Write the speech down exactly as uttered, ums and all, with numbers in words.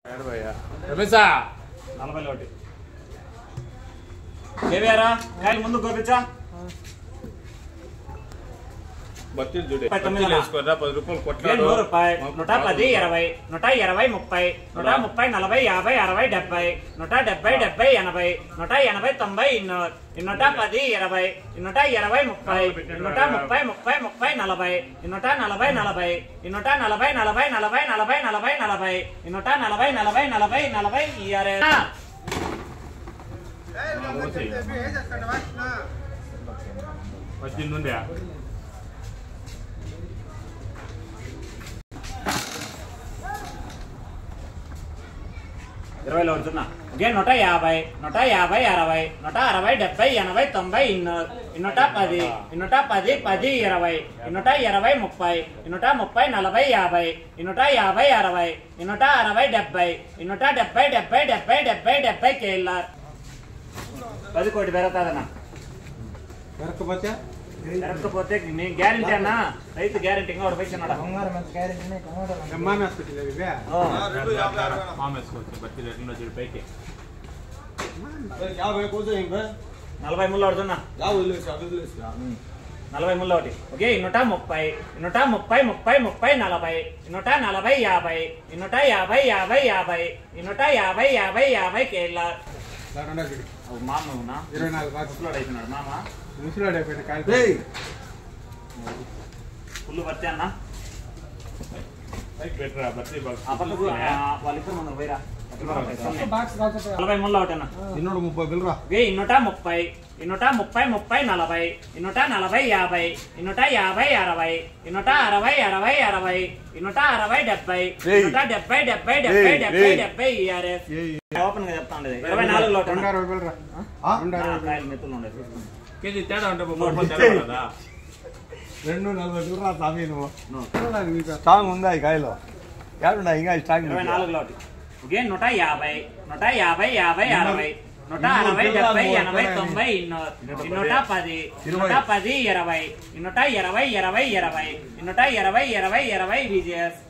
రమేశా నలభై ఒకటి ఏవేరా కాయలు ముందు గోపించా పది రూపాయలు కొట్లాడు నూట పది ఇరవై నూట ఇరవై ముప్పై నూట ముప్పై నలభై యాభై అరవై డెబ్బై నూట డెబ్బై డెబ్బై ఎనభై నూట ఎనభై తొంభై ఇన్నూరు ఇన్నూట పది ఇరవై ఇన్నూట ఇరవై ముప్పై ఇన్నూట ముప్పై ముప్పై ముప్పై నలభై ఇన్నూట నలభై నలభై ఇన్నూట నలభై నలభై నలభై నలభై నలభై నలభై ఇన్నూట నలభై నలభై నలభై నలభై ఇయరే పద్దెనిమిది ఇరవైలో ఉంటున్నా ఓకే నూట యాభై నూట యాభై అరవై నూట అరవై డెబ్బై ఎనభై తొంభై ఇన్నూరు ఇన్నూట పది ఇన్నూట పది పది ఇరవై ఇన్నూట ఇరవై ముప్పై ఇన్నూట ముప్పై నలభై యాభై ఇన్నూట యాభై అరవై ఇన్నూట అరవై డెబ్బై ఇన్నూట డెబ్బై డెబ్బై డెబ్బై డెబ్బై డెబ్బై కేఎల్ఆర్ పది కోటి పెరుగుతుందన్నా పెరగకపోతే పెరగకపోతే నేను గ్యారెంటీ అన్నా రైతు గ్యారెంటీ ఇంకా ఒకటి పైసా పైకి నలభై ముళ్ళు పడుతున్నా నలభై ముళ్ళు ఒకటి ఓకే ఇన్నూట ముప్పై ఇన్నూట ముప్పై ముప్పై ముప్పై నలభై ఇన్నూట నలభై యాభై ఇన్నూట యాభై యాభై యాభై ఇన్నూట యాభై యాభై యాభై కేఎల్ఆర్ మామ ఇరవై నాలుగు అయిపోయినాడు మామ ముసలాడు అయిపోయిన కాయలు ఫుల్ భర్తీ అన్న పెట్టరా బర్తీ వాళ్ళిద్దరు మన పోయిరా నలభై ముళ్ళు ఒకటి అన్న ఇన్నూట ముప్పై బిల్రా ఇన్నూట ముప్పై ఇన్నూట ముప్పై ముప్పై నలభై ఇన్నూట నలభై యాభై ఇన్నూట యాభై అరవై ఇన్నూట అరవై అరవై అరవై ఇన్నూట అరవై డెబ్బై ఇన్నూట డెబ్బై డెబ్బై డెబ్బై డెబ్బై డెబ్బై ఈఆర్ఎస్ ఓపెన్ గా చెప్తా ఉండేది ఇరవై నాలుగులో కాయలు మెత్తులు ఉండేది కేజీ తేడా ఉంటే రెండు నలభై బిల్రా స్వామి నువ్వు స్ట్రాంగ్ ఉందా ఈ కాయలో ఏడున్నా ఇంకా స్ట్రాంగ్ ఇరవై నాలుగులో ఓకే నూట యాభై నూట యాభై యాభై అరవై నూట అరవై డెబ్బై ఎనభై తొంభై ఇన్నూరు ఇన్నూట పది ఇన్నూట పది ఇరవై ఇన్నూట ఇరవై ఇరవై ఇరవై ఇన్నూట ఇరవై ఇరవై ఇరవై విజయస్